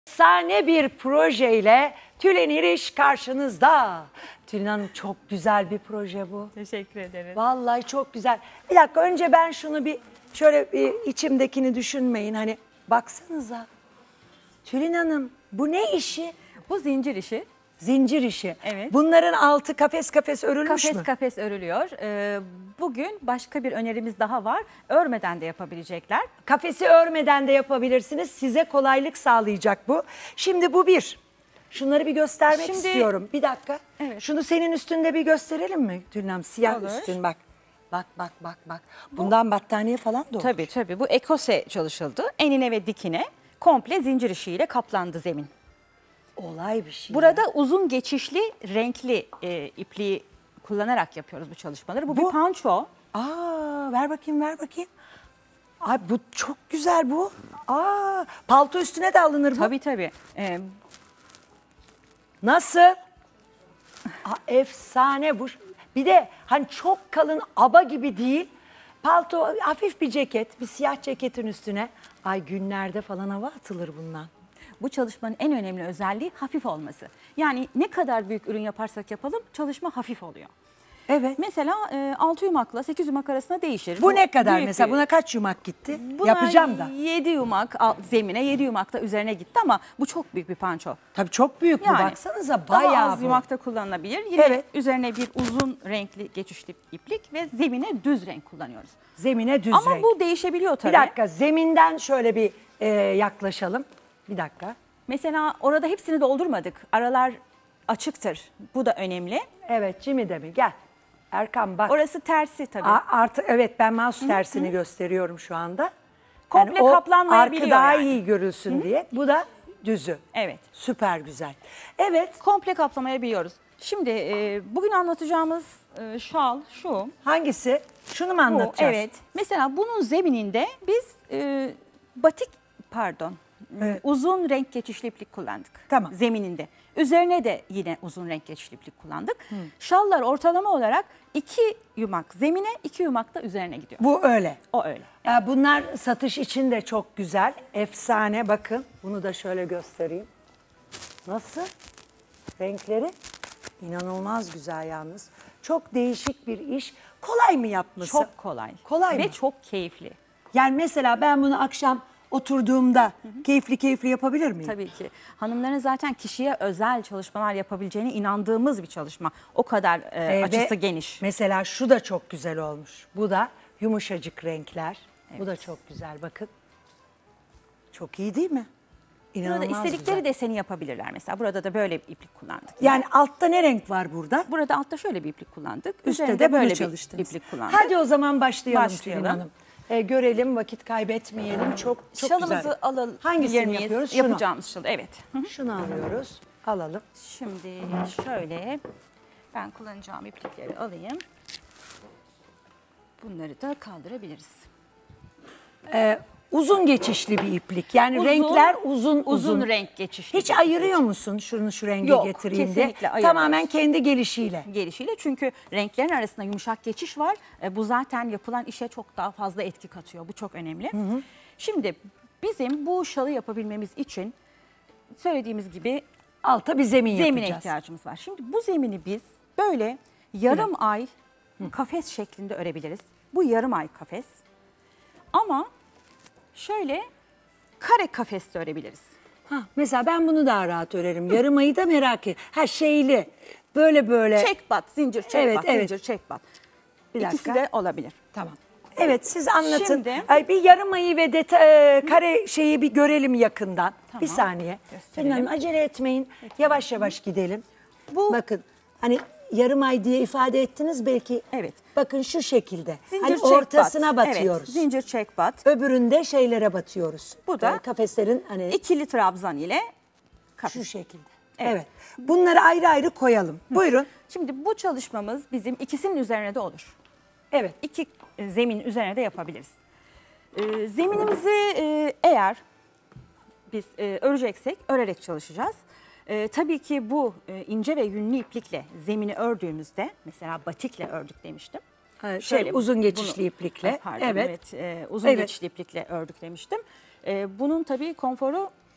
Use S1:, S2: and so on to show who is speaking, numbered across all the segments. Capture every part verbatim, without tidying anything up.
S1: Efsane bir projeyle Tülin İriş karşınızda. Tülin Hanım, çok güzel bir proje bu.
S2: Teşekkür ederiz.
S1: Vallahi çok güzel. Bir dakika, önce ben şunu bir şöyle bir içimdekini düşünmeyin. Hani baksanıza. Tülin Hanım, bu ne işi?
S2: Bu zincir işi.
S1: Zincir işi.
S2: Evet.
S1: Bunların altı kafes kafes örülmüş
S2: Kafes
S1: mü?
S2: kafes örülüyor. Ee, bugün başka bir önerimiz daha var. Örmeden de yapabilecekler.
S1: Kafesi örmeden de yapabilirsiniz. Size kolaylık sağlayacak bu. Şimdi bu bir. Şunları bir göstermek
S2: Şimdi-
S1: istiyorum. Bir dakika.
S2: Evet.
S1: Şunu senin üstünde bir gösterelim mi Tülin Hanım? Siyah
S2: Olur.
S1: üstün bak. Bak bak bak bak. Bundan battaniye falan da olur.
S2: Tabii tabii. Bu ekose çalışıldı. Enine ve dikine komple zincir işiyle kaplandı zemin.
S1: Olay bir şey.
S2: Burada uzun geçişli renkli e, ipliği kullanarak yapıyoruz bu çalışmaları. Bu,
S1: Bu-
S2: bir panço.
S1: Aa, ver bakayım ver bakayım. Ay bu çok güzel bu. Aa, palto üstüne de alınır bu.
S2: Tabii tabii. Ee,
S1: Nasıl? Aa, efsane bu. Bir de hani çok kalın aba gibi değil. Palto, hafif bir ceket, bir siyah ceketin üstüne. Ay günlerde falan hava atılır bundan.
S2: Bu çalışmanın en önemli özelliği hafif olması. Yani ne kadar büyük ürün yaparsak yapalım çalışma hafif oluyor.
S1: Evet.
S2: Mesela e, altı yumakla sekiz yumak arasında değişir.
S1: Bu ne kadar
S2: büyük
S1: mesela?
S2: bir-
S1: Buna kaç yumak gitti?
S2: Buna
S1: Yapacağım da.
S2: yedi yumak alt, zemine, yedi yumak da üzerine gitti ama bu çok büyük bir panço.
S1: Tabii çok büyük bu,
S2: Yani
S1: baksanıza
S2: daha
S1: bayağı
S2: az
S1: bu.
S2: yumakta kullanılabilir. Yine
S1: Evet.
S2: üzerine bir uzun renkli geçişli iplik ve zemine düz renk kullanıyoruz.
S1: Zemine düz
S2: Ama
S1: renk.
S2: bu değişebiliyor tabii.
S1: Bir dakika, zeminden şöyle bir e, yaklaşalım. Bir dakika.
S2: Mesela orada hepsini doldurmadık. Aralar açıktır. Bu da önemli.
S1: Evet, Jimmy de mi? Gel. Erkan bak.
S2: Orası tersi tabii.
S1: A- artı evet, ben mouse tersini gösteriyorum şu anda.
S2: Komple
S1: o
S2: kaplanmayabiliyor
S1: arka daha
S2: yani.
S1: iyi görülsün diye. Bu da düzü.
S2: Evet.
S1: Süper güzel. Evet.
S2: Komple kaplamayabiliyoruz. Şimdi e, bugün anlatacağımız e, şal şu.
S1: Hangisi? Şunu mu
S2: Bu,
S1: anlatacağız?
S2: evet. Mesela bunun zemininde biz e, batik pardon
S1: Evet.
S2: uzun renk geçişli iplik kullandık.
S1: Tamam.
S2: Zemininde. Üzerine de yine uzun renk geçişli iplik kullandık. Şallar ortalama olarak iki yumak zemine, iki yumak da üzerine gidiyor.
S1: Bu öyle.
S2: O öyle.
S1: Ya bunlar satış için de çok güzel. Efsane, bakın. Bunu da şöyle göstereyim. Nasıl? Renkleri inanılmaz güzel yalnız. Çok değişik bir iş. Kolay mı yapması?
S2: Çok kolay.
S1: Kolay
S2: Ve
S1: mı?
S2: çok keyifli.
S1: Yani mesela ben bunu akşam oturduğumda keyifli keyifli yapabilir miyim?
S2: Tabii ki. Hanımların zaten kişiye özel çalışmalar yapabileceğine inandığımız bir çalışma. O kadar e,
S1: Ee, ve
S2: açısı geniş.
S1: Mesela şu da çok güzel olmuş. Bu da yumuşacık renkler. Bu da çok güzel, bakın. Çok iyi değil mi? İnanılmaz
S2: Burada istedikleri
S1: güzel.
S2: deseni yapabilirler mesela. Burada da böyle bir iplik kullandık.
S1: Yani altta ne renk var burada?
S2: Burada altta şöyle bir iplik kullandık.
S1: Üstte
S2: Üzerinde
S1: de bunu
S2: böyle bir
S1: çalıştınız.
S2: iplik kullandık.
S1: Hadi o zaman başlayalım,
S2: Başlayalım.
S1: Tülin Hanım. Ee, görelim, vakit kaybetmeyelim. Çok çok
S2: Şalımızı
S1: güzel.
S2: alalım.
S1: Hangisini
S2: miyiz?
S1: yapıyoruz? Şunu.
S2: Yapacağımız şalı. Evet. Hı hı.
S1: Şunu alıyoruz. Alalım.
S2: Şimdi şöyle ben kullanacağım iplikleri alayım. Bunları da kaldırabiliriz.
S1: Ee, uzun geçişli bir iplik. Yani
S2: Uzun,
S1: renkler uzun uzun.
S2: Uzun renk geçişli.
S1: Hiç
S2: bir
S1: ayırıyor musun şunu şu renge
S2: Yok,
S1: getireyim diye?
S2: kesinlikle ayırmıyoruz.
S1: Tamamen kendi gelişiyle.
S2: gelişiyle. Çünkü renklerin arasında yumuşak geçiş var. E, bu zaten yapılan işe çok daha fazla etki katıyor. Bu çok önemli. Şimdi bizim bu şalı yapabilmemiz için söylediğimiz gibi
S1: Alta bir zemin,
S2: zemine
S1: yapacağız.
S2: ihtiyacımız var. Şimdi bu zemini biz böyle yarım ay kafes şeklinde örebiliriz. Bu yarım ay kafes. Ama şöyle kare kafes de örebiliriz.
S1: Ha, mesela ben bunu daha rahat örerim. Yarım ayı da merak et. Ha şeyli. Böyle böyle.
S2: Çek bat, zincir çek
S1: Evet,
S2: bat,
S1: evet.
S2: zincir çek bat.
S1: Bir
S2: İkisi
S1: dakika.
S2: de olabilir.
S1: Tamam. Evet, siz anlatın.
S2: Şimdi-
S1: Ay, bir yarım ayı ve deta- e, kare şeyi bir görelim yakından.
S2: Tamam,
S1: Bir saniye.
S2: gösterelim.
S1: Tülin Hanım, acele etmeyin. Yavaş yavaş gidelim.
S2: Bu-
S1: Bakın hani yarım ay diye ifade ettiniz belki.
S2: Evet.
S1: Bakın şu şekilde.
S2: Zincir
S1: hani
S2: çek
S1: ortasına
S2: bat.
S1: batıyoruz.
S2: Evet, zincir çek bat.
S1: Öbüründe şeylere batıyoruz.
S2: Bu da-
S1: Böyle kafeslerin hani
S2: İkili trabzan ile
S1: şu
S2: kafes.
S1: şekilde.
S2: Evet.
S1: Evet. Bunları ayrı ayrı koyalım. Buyurun.
S2: Şimdi bu çalışmamız bizim ikisinin üzerine de olur.
S1: Evet.
S2: İki e, zemin üzerine de yapabiliriz. E, zeminimizi e, eğer biz e, öreceksek örerek çalışacağız. E, tabii ki bu e, ince ve yünlü iplikle zemini ördüğümüzde, mesela batikle ördük demiştim.
S1: Ha, şey,
S2: Şöyle
S1: uzun geçişli
S2: bunu-
S1: iplikle.
S2: Pardon,
S1: Evet.
S2: evet. e, uzun
S1: Evet.
S2: geçişli iplikle ördük demiştim. E, bunun tabii konforu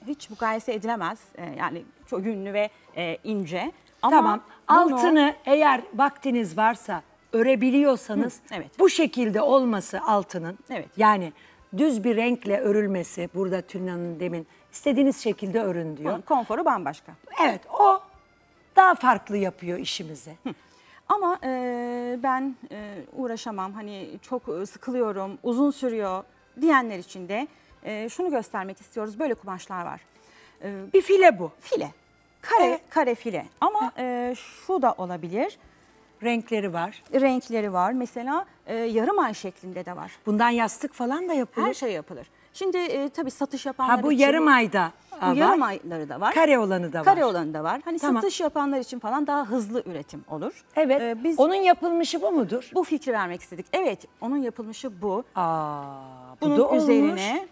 S2: hiç mukayese edilemez. E, yani çok yünlü ve e, ince. Ama
S1: Tamam.
S2: bunu-
S1: Altını eğer vaktiniz varsa örebiliyorsanız
S2: Hı, evet.
S1: bu şekilde olması altının,
S2: Evet.
S1: yani düz bir renkle örülmesi, burada Tülin Hanım demin istediğiniz şekilde örün diyor.
S2: bunun konforu bambaşka.
S1: Evet, o daha farklı yapıyor işimizi.
S2: Ama e, ben e, uğraşamam, hani çok e, sıkılıyorum, uzun sürüyor diyenler için de e, şunu göstermek istiyoruz. Böyle kumaşlar var. E,
S1: Bir file bu.
S2: file, kare,
S1: Evet.
S2: kare file. Ama e, şu da olabilir.
S1: Renkleri var.
S2: Renkleri var. Mesela e, yarım ay şeklinde de var.
S1: Bundan yastık falan da yapılır.
S2: Her şey yapılır. Şimdi e, tabii satış yapanlar
S1: Ha bu
S2: için
S1: yarım ayda
S2: bu
S1: var.
S2: yarım ayları da var.
S1: Kare olanı da var.
S2: Kare olanı da var. Hani
S1: Tamam.
S2: satış yapanlar için falan daha hızlı üretim olur.
S1: Evet.
S2: E, biz
S1: Onun yapılmışı bu mudur?
S2: bu fikri vermek istedik. Evet, onun yapılmışı bu.
S1: Aa, bu
S2: Bunun
S1: da olmuş.
S2: üzerine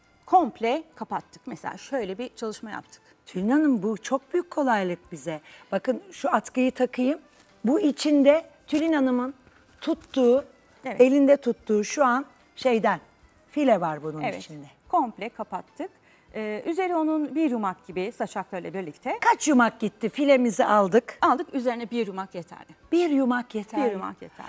S2: komple kapattık. Mesela şöyle bir çalışma yaptık.
S1: Tülin Hanım bu çok büyük kolaylık bize. Bakın şu atkıyı takayım. Bu içinde Tülin Hanım'ın tuttuğu,
S2: Evet.
S1: elinde tuttuğu şu an şeyden file var bunun
S2: Evet,
S1: içinde.
S2: komple kapattık. Ee, üzeri onun bir yumak gibi saçaklarıyla birlikte
S1: Kaç yumak gitti? Filemizi aldık.
S2: aldık. Üzerine bir yumak yeterli.
S1: Bir yumak yeter.
S2: Bir yumak yeterli.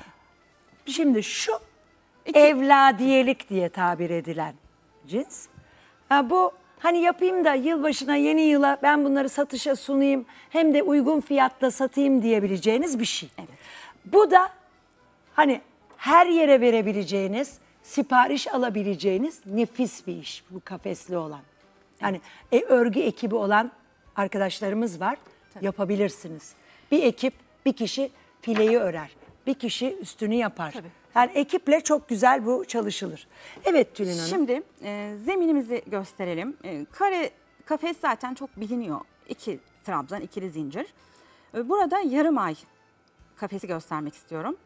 S1: Şimdi şu
S2: İki-
S1: evladiyelik diye tabir edilen cins. Ha, bu hani yapayım da yılbaşına, yeni yıla ben bunları satışa sunayım hem de uygun fiyatla satayım diyebileceğiniz bir şey.
S2: Evet.
S1: Bu da hani her yere verebileceğiniz, sipariş alabileceğiniz nefis bir iş bu kafesli olan. Yani e, örgü ekibi olan arkadaşlarımız var. Yapabilirsiniz. Bir ekip, bir kişi fileyi örer. Bir kişi üstünü yapar.
S2: Tabii.
S1: Yani ekiple çok güzel bu çalışılır. Evet Tülin Hanım.
S2: Şimdi e, zeminimizi gösterelim. E, kare kafes zaten çok biliniyor. İki trabzan, ikili zincir. E, burada yarım ay kafesi göstermek istiyorum.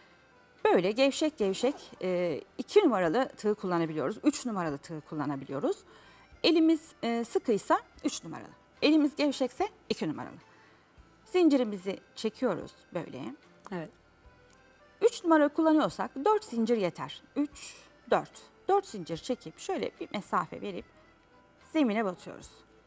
S2: Böyle gevşek gevşek e, iki numaralı tığ kullanabiliyoruz. Üç numaralı tığ kullanabiliyoruz. Elimiz e, sıkıysa üç numaralı. Elimiz gevşekse iki numaralı. Zincirimizi çekiyoruz böyle.
S1: Evet.
S2: üç numara kullanıyorsak dört zincir yeter. üç, dört. dört zincir çekip şöyle bir mesafe verip zemine batıyoruz.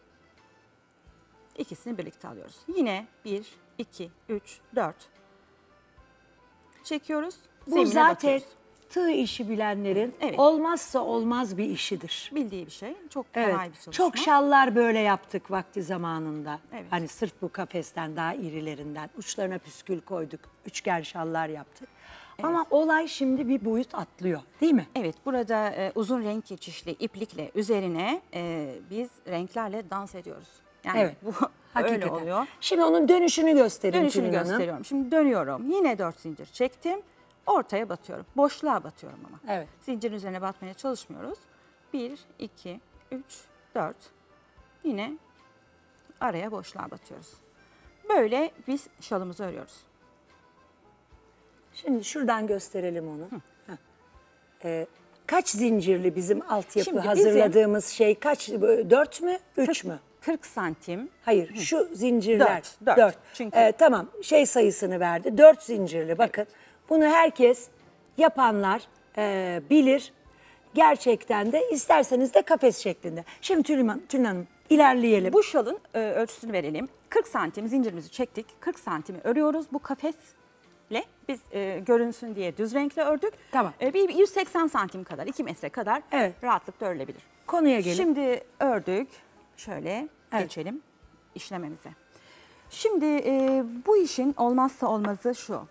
S2: İkisini birlikte alıyoruz. Yine bir, iki, üç, dört. Çekiyoruz.
S1: Bu
S2: zemine
S1: zaten
S2: batıyoruz.
S1: tığ işi bilenlerin
S2: Evet.
S1: olmazsa olmaz bir işidir.
S2: Bildiği bir şey. Çok kolay
S1: Evet.
S2: bir çalışma.
S1: Çok şallar böyle yaptık vakti zamanında.
S2: Evet.
S1: Hani sırf bu kafesten daha irilerinden uçlarına püskül koyduk. Üçgen şallar yaptık. Ama olay şimdi bir boyut atlıyor, değil mi?
S2: Evet, burada e, uzun renk geçişli iplikle üzerine e, biz renklerle dans ediyoruz. Yani
S1: Evet.
S2: bu
S1: Hakikaten.
S2: öyle oluyor.
S1: Şimdi onun dönüşünü gösterin
S2: Dönüşünü
S1: Tülin Hanım.
S2: gösteriyorum. Şimdi dönüyorum. Yine dört zincir çektim. Ortaya batıyorum. Boşluğa batıyorum ama.
S1: Evet.
S2: Zincirin üzerine batmaya çalışmıyoruz. bir, iki, üç, dört. Yine araya boşluğa batıyoruz. Böyle biz şalımızı örüyoruz.
S1: Şimdi şuradan gösterelim onu. Heh. Ee, kaç zincirli bizim altyapı
S2: Şimdi bizim-
S1: hazırladığımız şey kaç? Dört mü? Üç mü?
S2: kırk santim.
S1: Hayır şu zincirler.
S2: Dört, dört. Çünkü-
S1: Ee, tamam şey sayısını verdi. Dört zincirli bakın. Bunu herkes yapanlar e, bilir. Gerçekten de isterseniz de kafes şeklinde. Şimdi Tülin Hanım, Tülin Hanım ilerleyelim.
S2: Bu şalın e, ölçüsünü verelim. kırk santim zincirimizi çektik. kırk santimi örüyoruz. Bu kafesle biz e, görünsün diye düz renkle ördük.
S1: Tamam.
S2: E, bir yüz seksen santim kadar, iki metre kadar
S1: Evet.
S2: rahatlıkla örülebilir.
S1: Konuya gelin.
S2: Şimdi ördük. Şöyle
S1: Evet.
S2: geçelim işlememize. Şimdi e, bu işin olmazsa olmazı şu.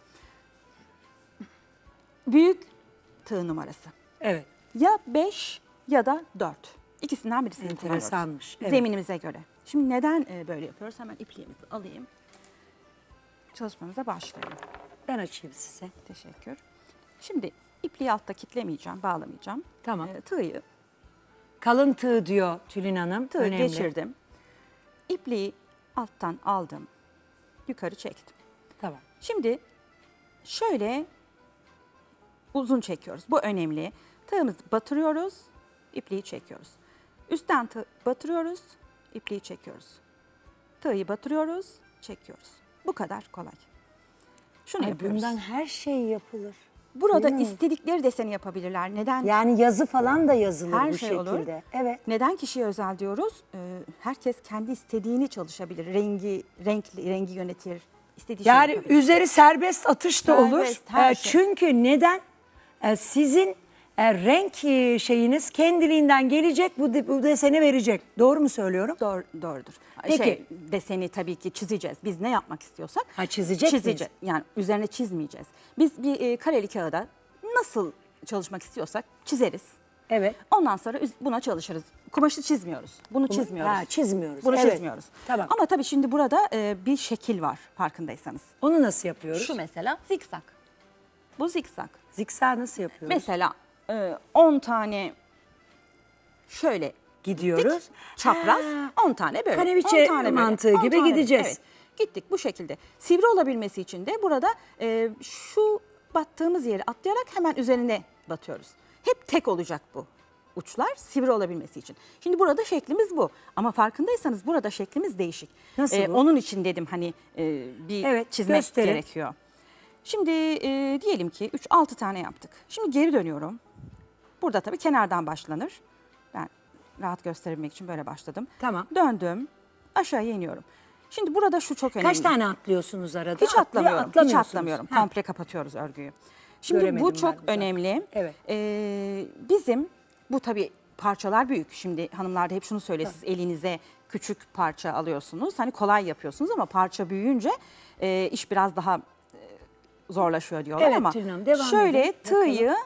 S2: Büyük tığ numarası.
S1: Evet.
S2: Ya beş ya da dört. İkisinden birisini
S1: Enteresanmış,
S2: kullanıyoruz.
S1: evet.
S2: Zeminimize göre. Şimdi neden e, böyle yapıyoruz? Hemen ipliğimizi alayım. Çalışmamıza başlayalım.
S1: Ben açayım size.
S2: Teşekkür. Şimdi ipliği altta kitlemeyeceğim, bağlamayacağım.
S1: Tamam.
S2: E, tığı
S1: Kalın tığ diyor Tülin Hanım.
S2: Tığ
S1: Önemli.
S2: geçirdim. İpliği alttan aldım. Yukarı çektim.
S1: Tamam.
S2: Şimdi şöyle uzun çekiyoruz. Bu önemli. Tığımızı batırıyoruz. İpliği çekiyoruz. Üstten tığ batırıyoruz. İpliği çekiyoruz. Tığı batırıyoruz. Çekiyoruz. Bu kadar kolay. Şunu
S1: Ay,
S2: yapıyoruz.
S1: bundan her şey yapılır.
S2: Burada
S1: Değil mi?
S2: istedikleri deseni yapabilirler. Neden?
S1: Yani yazı falan da yazılır
S2: Her
S1: bu
S2: şey
S1: şekilde.
S2: olur.
S1: Evet.
S2: Neden kişiye özel diyoruz? Ee, herkes kendi istediğini çalışabilir. Rengi, renkli, rengi yönetir. İstediği şeyi
S1: Yani
S2: yapabilir.
S1: üzeri serbest atış da olur.
S2: Serbest, her
S1: Ee,
S2: şey.
S1: Çünkü neden? Ee, Sizin e, renk e, şeyiniz kendiliğinden gelecek, bu, de- bu deseni verecek. Doğru mu söylüyorum?
S2: Doğru, doğrudur.
S1: Peki.
S2: Şey, deseni tabii ki çizeceğiz. Biz ne yapmak istiyorsak
S1: Ha, çizecek miyiz?
S2: çizeceğiz. Yani üzerine çizmeyeceğiz. Biz bir e, kareli kağıda nasıl çalışmak istiyorsak çizeriz.
S1: Evet.
S2: Ondan sonra üz- buna çalışırız. Kumaşı çizmiyoruz. Bunu çizmiyoruz.
S1: Ha, çizmiyoruz.
S2: Bunu
S1: Evet.
S2: çizmiyoruz.
S1: Tamam.
S2: Ama tabii şimdi burada e, bir şekil var farkındaysanız.
S1: Onu nasıl yapıyoruz?
S2: Şu mesela zikzak. Bu zikzak.
S1: Zikzak nasıl yapıyoruz?
S2: Mesela e, on tane şöyle
S1: Gidiyoruz.
S2: dik, çapraz,
S1: Ha.
S2: on tane böyle.
S1: Kaneviçe
S2: on tane böyle,
S1: mantığı
S2: on
S1: gibi
S2: tane-
S1: gideceğiz.
S2: Evet, gittik bu şekilde. Sivri olabilmesi için de burada e, şu battığımız yeri atlayarak hemen üzerine batıyoruz. Hep tek olacak bu uçlar sivri olabilmesi için. Şimdi burada şeklimiz bu. Ama farkındaysanız burada şeklimiz değişik.
S1: Nasıl
S2: E,
S1: bu?
S2: Onun için dedim hani e, bir
S1: Evet,
S2: çizmek
S1: gösterin.
S2: gerekiyor. Şimdi e, diyelim ki üç altı tane yaptık. Şimdi geri dönüyorum. Burada tabii kenardan başlanır. Ben rahat gösterebilmek için böyle başladım.
S1: Tamam.
S2: Döndüm. Aşağıya iniyorum. Şimdi burada şu çok önemli.
S1: Kaç tane atlıyorsunuz arada?
S2: Hiç
S1: Atlıyor-
S2: atlamıyorum. Hiç
S1: atlamıyorsunuz.
S2: atlamıyorum.
S1: Ha.
S2: Komple kapatıyoruz örgüyü. Şimdi
S1: Göremedim
S2: bu
S1: ben
S2: çok
S1: de zaten.
S2: önemli.
S1: Evet.
S2: Ee, bizim bu tabii parçalar büyük. Şimdi hanımlar da hep şunu söyle, siz elinize küçük parça alıyorsunuz. Hani kolay yapıyorsunuz ama parça büyüyünce e, iş biraz daha e, zorlaşıyor diyorlar
S1: Evet,
S2: ama
S1: Tülin Hanım, devam
S2: şöyle
S1: edin.
S2: tığı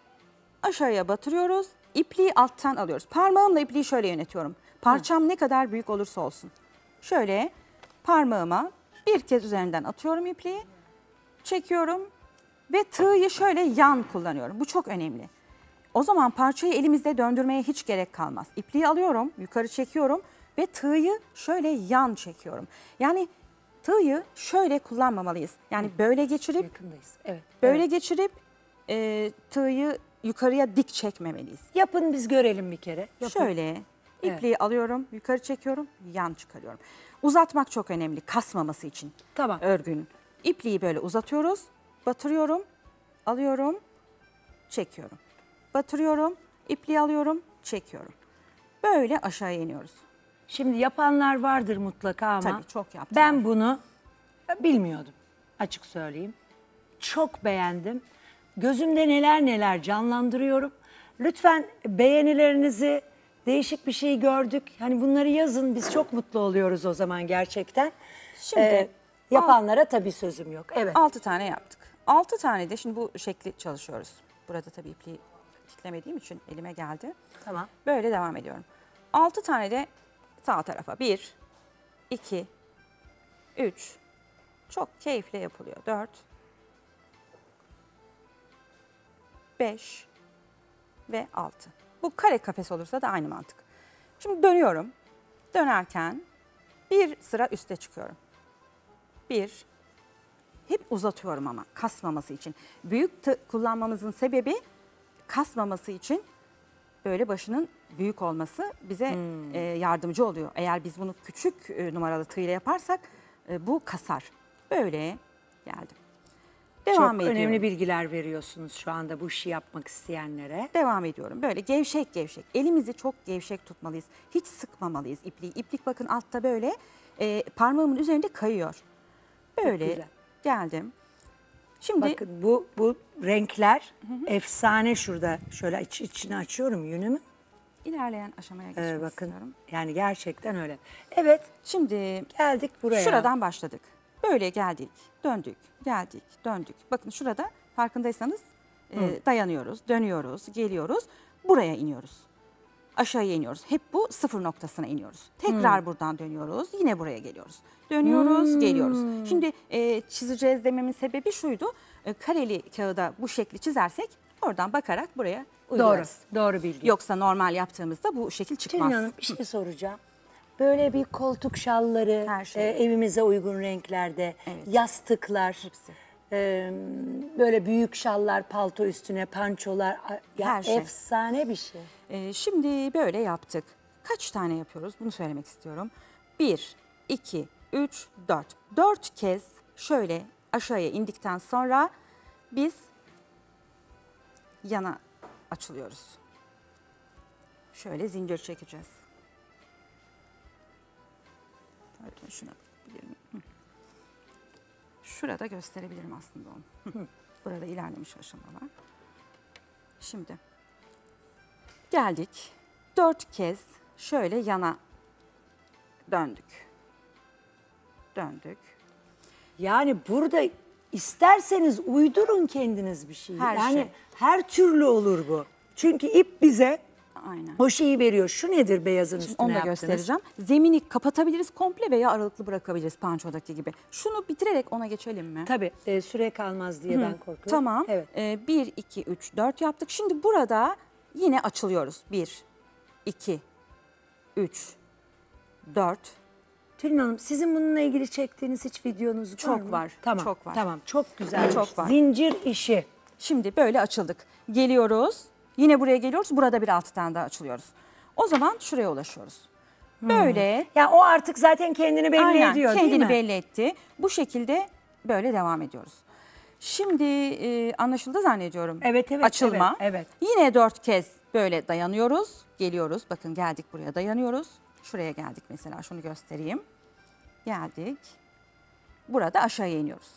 S2: aşağıya batırıyoruz. İpliği alttan alıyoruz. Parmağımla ipliği şöyle yönetiyorum. Parçam ne kadar büyük olursa olsun. Şöyle parmağıma bir kez üzerinden atıyorum ipliği. Çekiyorum ve tığı şöyle yan kullanıyorum. Bu çok önemli. O zaman parçayı elimizde döndürmeye hiç gerek kalmaz. İpliği alıyorum, yukarı çekiyorum ve tığı şöyle yan çekiyorum. Yani tığı şöyle kullanmamalıyız. Yani böyle geçirip
S1: Yakındayız. Evet.
S2: böyle
S1: evet.
S2: geçirip e, tığı yukarıya dik çekmemeliyiz.
S1: Yapın biz görelim bir kere. Yapın.
S2: Şöyle ipliği alıyorum, yukarı çekiyorum, yan çıkarıyorum. Uzatmak çok önemli kasmaması için.
S1: Tamam.
S2: Örgünün. İpliği böyle uzatıyoruz, batırıyorum, alıyorum, çekiyorum. Batırıyorum, ipliği alıyorum, çekiyorum. Böyle aşağıya iniyoruz.
S1: Şimdi yapanlar vardır mutlaka ama
S2: Tabii, çok yaptılar.
S1: ben bunu bilmiyordum, açık söyleyeyim. Çok beğendim. Gözümde neler neler canlandırıyorum. Lütfen beğenilerinizi, değişik bir şey gördük. Hani bunları yazın, biz çok mutlu oluyoruz o zaman gerçekten.
S2: Şimdi
S1: Ee, yapanlara tabii sözüm yok. Evet.
S2: altı tane yaptık. altı tane de şimdi bu şekli çalışıyoruz. Burada tabii ipliği kitlemediğim için elime geldi.
S1: Tamam.
S2: Böyle devam ediyorum. altı tane de sağ tarafa. bir, iki, üç. Çok keyifle yapılıyor. dört, beş ve altı. Bu kare kafes olursa da aynı mantık. Şimdi dönüyorum. Dönerken bir sıra üste çıkıyorum. Bir, hep uzatıyorum ama kasmaması için. Büyük tığ kullanmamızın sebebi kasmaması için böyle başının büyük olması bize
S1: Hmm.
S2: e, yardımcı oluyor. Eğer biz bunu küçük e, numaralı tığ ile yaparsak e, bu kasar. Böyle geldim. Devam
S1: Çok
S2: ediyorum.
S1: önemli bilgiler veriyorsunuz şu anda bu işi yapmak isteyenlere.
S2: Devam ediyorum. Böyle gevşek gevşek. Elimizi çok gevşek tutmalıyız. Hiç sıkmamalıyız ipliği. İplik bakın altta böyle e, parmağımın üzerinde kayıyor. Böyle
S1: güzel.
S2: geldim. Şimdi
S1: Bakın bu bu renkler efsane şurada. Şöyle iç, içini açıyorum yünümü.
S2: ilerleyen aşamaya geçmek
S1: Ee, bakın
S2: istiyorum.
S1: yani gerçekten öyle. Evet,
S2: Şimdi
S1: geldik buraya.
S2: şuradan başladık. Böyle geldik, döndük, geldik, döndük. Bakın şurada farkındaysanız e, dayanıyoruz, dönüyoruz, geliyoruz. Buraya iniyoruz. Aşağıya iniyoruz. Hep bu sıfır noktasına iniyoruz. Tekrar buradan dönüyoruz. Yine buraya geliyoruz. Dönüyoruz, geliyoruz. Şimdi e, çizeceğiz dememin sebebi şuydu. E, kareli kağıda bu şekli çizersek oradan bakarak buraya
S1: Doğru,
S2: uygularız.
S1: doğru bilgi.
S2: Yoksa normal yaptığımızda bu şekil çıkmaz.
S1: Tülin Hanım bir şey soracağım. Böyle bir koltuk şalları,
S2: Her şey.
S1: e, evimize uygun renklerde,
S2: Evet.
S1: yastıklar,
S2: Hepsi.
S1: e, böyle büyük şallar, palto üstüne, pançolar, a- ya
S2: Her şey.
S1: efsane bir şey.
S2: Ee, şimdi böyle yaptık. Kaç tane yapıyoruz? Bunu söylemek istiyorum. Bir, iki, üç, dört. Dört kez şöyle aşağıya indikten sonra biz yana açılıyoruz. Şöyle zincir çekeceğiz. Pardon, şuna bakabilir miyim? Hı. Şurada gösterebilirim aslında onu. Hı. Burada ilerlemiş aşamalar. Şimdi geldik. Dört kez şöyle yana döndük. Döndük.
S1: Yani burada isterseniz uydurun kendiniz bir şey.
S2: Her
S1: yani
S2: şey.
S1: her türlü olur bu. Çünkü ip bize
S2: Aynen.
S1: o şeyi veriyor. Şu nedir beyazın üstüne
S2: Onu da
S1: yaptınız?
S2: göstereceğim. Zemini kapatabiliriz komple veya aralıklı bırakabiliriz pançodaki gibi. Şunu bitirerek ona geçelim mi?
S1: Tabii e, süre kalmaz diye ben korkuyorum.
S2: Tamam.
S1: Evet.
S2: Ee, bir, iki, üç, dört yaptık. Şimdi burada yine açılıyoruz. bir, iki, üç, dört.
S1: Tülin Hanım, sizin bununla ilgili çektiğiniz hiç videonuz var
S2: Çok
S1: mı?
S2: var,
S1: Tamam,
S2: çok var.
S1: Tamam, çok güzel.
S2: Çok var.
S1: Zincir işi.
S2: Şimdi böyle açıldık. Geliyoruz. Yine buraya geliyoruz. Burada bir altı tane daha açılıyoruz. O zaman şuraya ulaşıyoruz. Böyle.
S1: Ya o artık zaten kendini belli
S2: Aynen,
S1: ediyor
S2: kendini
S1: değil mi?
S2: belli etti. Bu şekilde böyle devam ediyoruz. Şimdi e, anlaşıldı zannediyorum.
S1: Evet, evet,
S2: Açılma.
S1: evet, evet.
S2: Yine dört kez böyle dayanıyoruz. Geliyoruz. Bakın geldik buraya dayanıyoruz. Şuraya geldik mesela. Şunu göstereyim. Geldik. Burada aşağıya iniyoruz.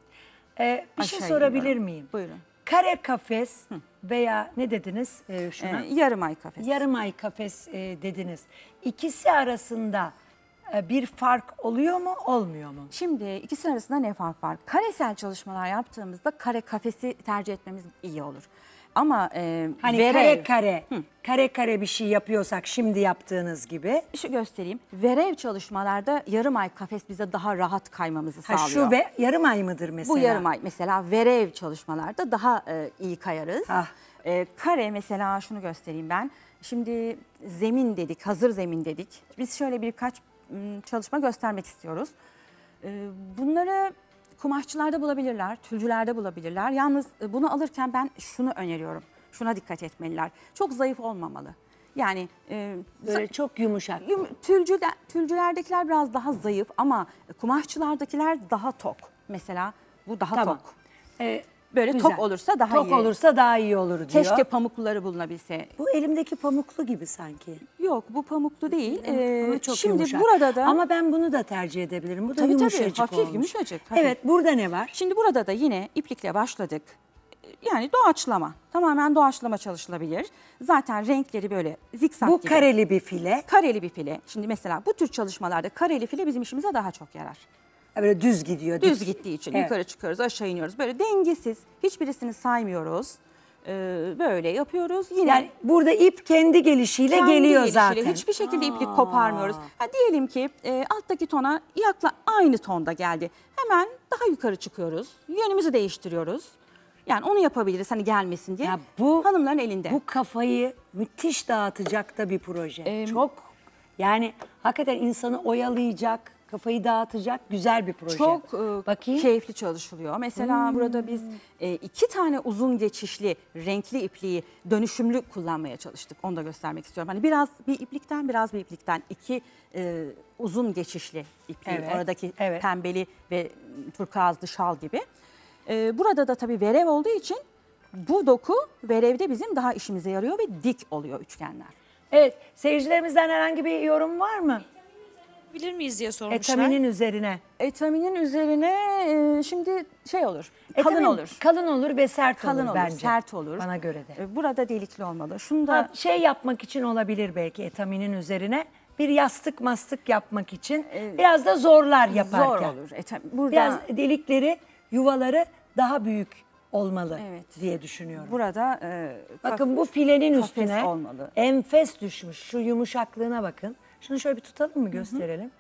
S1: Ee, bir şey
S2: Aşağıya
S1: sorabilir
S2: iniyorum.
S1: miyim?
S2: Buyurun.
S1: Kare kafes veya ne dediniz e, şuna?
S2: Ee, yarım ay kafes.
S1: Yarım ay kafes e, dediniz. İkisi arasında e, bir fark oluyor mu, olmuyor mu?
S2: Şimdi ikisi arasında ne fark var? Karesel çalışmalar yaptığımızda kare kafesi tercih etmemiz iyi olur. Ama e,
S1: Hani
S2: verev,
S1: kare kare, kare kare bir şey yapıyorsak şimdi yaptığınız gibi.
S2: şu göstereyim. Verev çalışmalarda yarım ay kafes bize daha rahat kaymamızı
S1: Ha,
S2: sağlıyor.
S1: şu ve yarım ay mıdır mesela?
S2: Bu yarım ay mesela verev çalışmalarda daha e, iyi kayarız.
S1: Ah.
S2: E, kare mesela şunu göstereyim ben. Şimdi zemin dedik, hazır zemin dedik. Biz şöyle birkaç m, çalışma göstermek istiyoruz. E, bunları kumaşçılarda bulabilirler, tülcülerde bulabilirler. Yalnız e, bunu alırken ben şunu öneriyorum. Şuna dikkat etmeliler. Çok zayıf olmamalı. Yani e,
S1: Böyle çok yumuşak.
S2: Yum- Tülcüler, tülcülerdekiler biraz daha zayıf ama kumaşçılardakiler daha tok. Mesela bu daha
S1: Tamam.
S2: tok.
S1: Ee,
S2: Böyle
S1: güzel.
S2: tok olursa daha
S1: Tok
S2: iyi.
S1: olursa daha iyi olur diyor.
S2: Keşke pamukluları bulunabilse.
S1: Bu elimdeki pamuklu gibi sanki.
S2: Yok, bu pamuklu değil.
S1: Ama
S2: Ee,
S1: çok
S2: şimdi
S1: yumuşak.
S2: burada da
S1: Ama ben bunu da tercih edebilirim. Bu da
S2: Tabii, tabii,
S1: yumuşacık
S2: hafif,
S1: olmuş.
S2: yumuşacık, hafif.
S1: Evet, burada ne var?
S2: Şimdi burada da yine iplikle başladık. Yani doğaçlama. Tamamen doğaçlama çalışılabilir. Zaten renkleri böyle zikzak
S1: Bu
S2: gibi.
S1: kareli bir file.
S2: Kareli bir file. Şimdi mesela bu tür çalışmalarda kareli file bizim işimize daha çok yarar.
S1: Böyle düz gidiyor.
S2: Düz
S1: dik.
S2: gittiği için
S1: Evet.
S2: yukarı çıkıyoruz, aşağı iniyoruz. Böyle dengesiz, hiçbirisini saymıyoruz. Ee, böyle yapıyoruz. Yine
S1: Yani burada ip kendi gelişiyle
S2: kendi
S1: geliyor
S2: gelişiyle
S1: zaten.
S2: hiçbir şekilde iplik koparmıyoruz. Ha, diyelim ki e, alttaki tona yakla aynı tonda geldi. Hemen daha yukarı çıkıyoruz. Yönümüzü değiştiriyoruz. Yani onu yapabiliriz hani gelmesin diye.
S1: Ya bu-
S2: hanımların elinde.
S1: Bu kafayı müthiş dağıtacak da bir proje.
S2: Ee,
S1: Çok yani hakikaten insanı oyalayacak, kafayı dağıtacak güzel bir proje.
S2: Çok e,
S1: Bakayım.
S2: keyifli çalışılıyor. Mesela burada biz e, iki tane uzun geçişli renkli ipliği dönüşümlü kullanmaya çalıştık. Onu da göstermek istiyorum. Hani biraz bir iplikten biraz bir iplikten iki e, uzun geçişli ipliği.
S1: Evet,
S2: Oradaki
S1: evet.
S2: pembeli ve turkuazlı şal gibi. E, burada da tabii verev olduğu için bu doku verevde bizim daha işimize yarıyor ve dik oluyor üçgenler.
S1: Evet, seyircilerimizden herhangi bir yorum var mı?
S3: Bilir miyiz diye sormuşlar.
S1: Etaminin üzerine.
S2: Etaminin üzerine e, şimdi şey olur, kalın
S1: Etamin
S2: olur.
S1: Kalın olur ve sert
S2: Kalın
S1: olur
S2: olur,
S1: bence.
S2: sert olur.
S1: Bana göre de.
S2: E, Burada delikli olmalı. Şunu da
S1: Ha, şey yapmak için olabilir belki etaminin üzerine. Bir yastık mastık yapmak için biraz da zorlar yaparken.
S2: zor olur. Etam, burada
S1: Biraz delikleri, yuvaları daha büyük olmalı
S2: Evet.
S1: diye düşünüyorum.
S2: burada e,
S1: Bakın bu filenin
S2: kafes
S1: üstüne
S2: olmalı.
S1: enfes düşmüş. Şu yumuşaklığına bakın. Şunu şöyle bir tutalım mı gösterelim.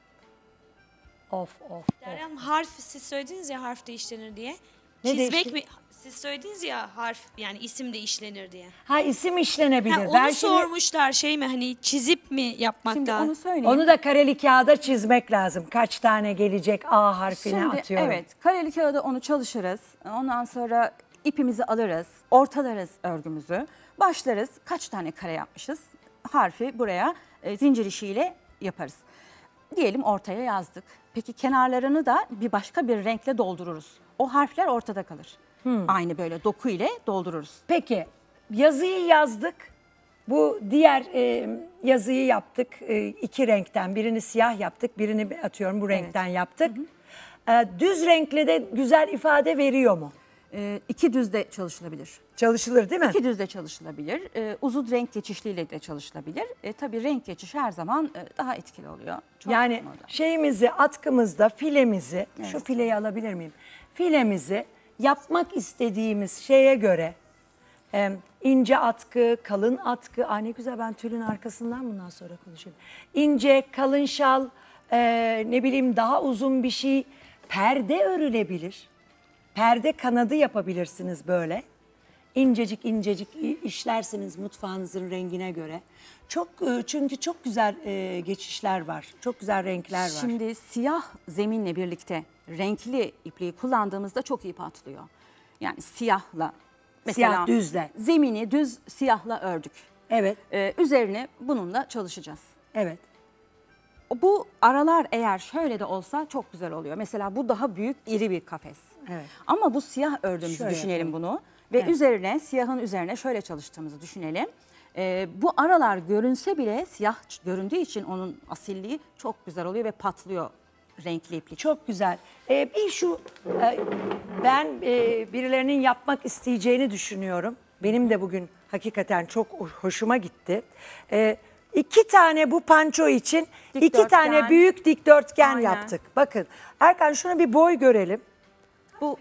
S1: Of of of.
S3: Deryam, harf siz söylediniz ya harf de işlenir diye.
S1: Ne
S3: Çizmek
S1: değişti?
S3: mi? Siz söylediniz ya harf yani isim de işlenir diye.
S1: Ha isim işlenebilir.
S3: Ha, onu
S1: Ben şimdi-
S3: sormuşlar şey mi hani çizip mi yapmak
S2: Şimdi
S3: daha?
S2: onu söyleyeyim.
S1: Onu da kareli kağıda çizmek lazım. Kaç tane gelecek A harfine
S2: Şimdi,
S1: atıyorum.
S2: evet, kareli kağıda onu çalışırız. Ondan sonra ipimizi alırız, ortalarız örgümüzü. Başlarız. Kaç tane kare yapmışız? Harfi buraya e, zincir işiyle yaparız. Diyelim ortaya yazdık. Peki kenarlarını da bir başka bir renkle doldururuz. O harfler ortada kalır.
S1: Hmm.
S2: Aynı böyle doku ile doldururuz.
S1: Peki yazıyı yazdık. Bu diğer e, yazıyı yaptık. E, iki renkten. Birini siyah yaptık. Birini atıyorum bu renkten yaptık. E, düz renkle de güzel ifade veriyor mu?
S2: E, iki düzde çalışılabilir.
S1: Çalışılır değil mi?
S2: İki düzde çalışılabilir. E, uzun renk geçişliyle de çalışılabilir. E, tabii renk geçişi her zaman e, daha etkili oluyor. Çok
S1: Yani
S2: moda.
S1: şeyimizi, atkımızda filemizi, şu fileyi alabilir miyim? Filemizi yapmak istediğimiz şeye göre e, ince atkı, kalın atkı, aa ne güzel ben tülün arkasından bundan sonra konuşayım. İnce, kalın şal, e, ne bileyim daha uzun bir şey, perde örülebilir. Perde kanadı yapabilirsiniz böyle. İncecik incecik işlersiniz mutfağınızın rengine göre. Çok e, çünkü çok güzel e, geçişler var. Çok güzel renkler var.
S2: Şimdi siyah zeminle birlikte renkli ipliği kullandığımızda çok iyi patlıyor. Yani siyahla mesela
S1: Siyah düzle.
S2: zemini düz siyahla ördük.
S1: Evet,
S2: Ee, üzerine bununla çalışacağız.
S1: evet.
S2: Bu aralar eğer şöyle de olsa çok güzel oluyor. Mesela bu daha büyük, iri bir kafes.
S1: Evet.
S2: Ama bu siyah ördüğümüzü
S1: Şöyle
S2: düşünelim
S1: yapalım.
S2: bunu. Ve
S1: Evet.
S2: üzerine, siyahın üzerine şöyle çalıştığımızı düşünelim. Ee, bu aralar görünse bile siyah göründüğü için onun asilliği çok güzel oluyor ve patlıyor renkli iplik.
S1: Çok güzel. Ee, bir şu e, ben e, birilerinin yapmak isteyeceğini düşünüyorum. Benim de bugün hakikaten çok hoşuma gitti. Ee, iki tane bu panço için iki
S2: Dikdörtgen.
S1: tane büyük dikdörtgen
S2: Aynen.
S1: yaptık. Bakın Erkan şuna bir boy görelim.
S2: Bu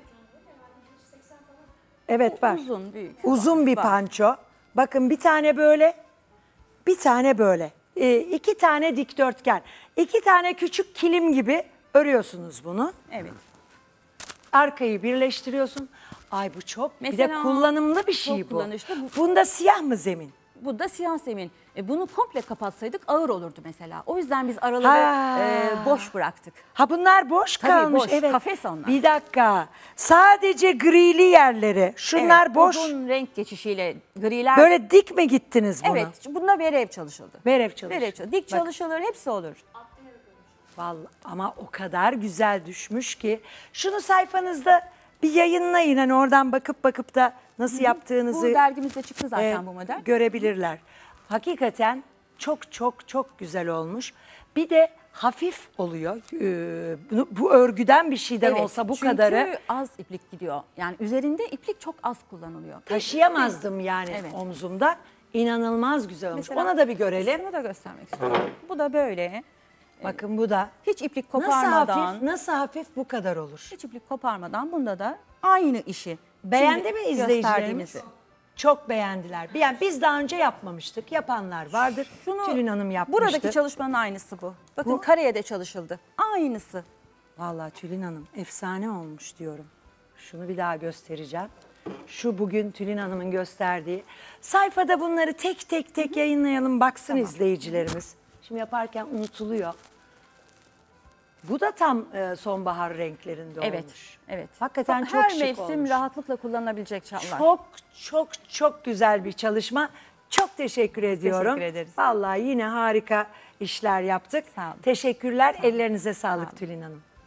S1: Evet var.
S2: uzun, büyük.
S1: Uzun bir
S2: Var.
S1: panço. Bakın bir tane böyle, bir tane böyle. Ee, iki tane dikdörtgen. İki tane küçük kilim gibi örüyorsunuz bunu.
S2: Evet.
S1: Arkayı birleştiriyorsun. Ay bu çok bir de
S2: Mesela
S1: kullanımlı bir şey
S2: çok
S1: bu.
S2: kullanışlı bu.
S1: Bunda siyah mı zemin?
S2: Bu da siyah zemin. E, bunu komple kapatsaydık ağır olurdu mesela. O yüzden biz araları
S1: Ha.
S2: e, boş bıraktık.
S1: Ha bunlar boş
S2: Tabii
S1: kalmış.
S2: boş,
S1: Evet.
S2: kafes onlar.
S1: Bir dakika. Sadece grili yerleri. Şunlar
S2: Evet,
S1: boş.
S2: uzun renk geçişiyle griler.
S1: Böyle dik mi gittiniz buna?
S2: Evet, bunda verev çalışıldı.
S1: Verev çalışıldı.
S2: Verev çalışıldı. Dik
S1: Bak.
S2: çalışılır, hepsi olur.
S1: Vallahi ama o kadar güzel düşmüş ki. Şunu sayfanızda bir yayınlayın. Hani oradan bakıp bakıp da nasıl yaptığınızı
S2: Bu dergimizde çıktı zaten
S1: e,
S2: bu model.
S1: görebilirler. Hakikaten çok çok çok güzel olmuş. Bir de hafif oluyor. Ee, bu, bu örgüden bir şeyden
S2: Evet,
S1: olsa bu
S2: çünkü
S1: kadarı
S2: az iplik gidiyor. Yani üzerinde iplik çok az kullanılıyor.
S1: taşıyamazdım yani
S2: Evet.
S1: omzumda. İnanılmaz güzel olmuş.
S2: Mesela-
S1: Ona da bir görelim.
S2: Bunu da göstermek istiyorum. Bu da böyle.
S1: Bakın bu da.
S2: Hiç iplik
S1: Nasıl
S2: koparmadan.
S1: hafif, nasıl hafif bu kadar olur.
S2: Hiç iplik koparmadan bunda da aynı işi.
S1: Beğendi
S2: Şimdi
S1: mi izleyicilerimiz?
S2: gösterdiğimizi.
S1: Çok beğendiler. Yani biz daha önce yapmamıştık. Yapanlar vardır.
S2: Şunu-
S1: Tülin Hanım yapmıştı.
S2: Buradaki çalışmanın aynısı bu. Bakın
S1: Bu-
S2: kareye de çalışıldı. Aynısı.
S1: Vallahi Tülin Hanım efsane olmuş diyorum. Şunu bir daha göstereceğim. Şu bugün Tülin Hanım'ın gösterdiği. Sayfada bunları tek tek tek yayınlayalım baksın izleyicilerimiz. Şimdi yaparken unutuluyor. Bu da tam e, sonbahar renklerinde
S2: Evet.
S1: olmuş.
S2: Evet.
S1: Hakikaten
S2: Her
S1: çok şık
S2: mevsim
S1: olmuş.
S2: rahatlıkla kullanılabilecek şallar.
S1: Çok çok çok güzel bir çalışma. Çok teşekkür ediyorum.
S2: teşekkür ederiz.
S1: Vallahi yine harika işler yaptık.
S2: Sağ olun.
S1: Teşekkürler. Ellerinize sağlık Tülin Hanım.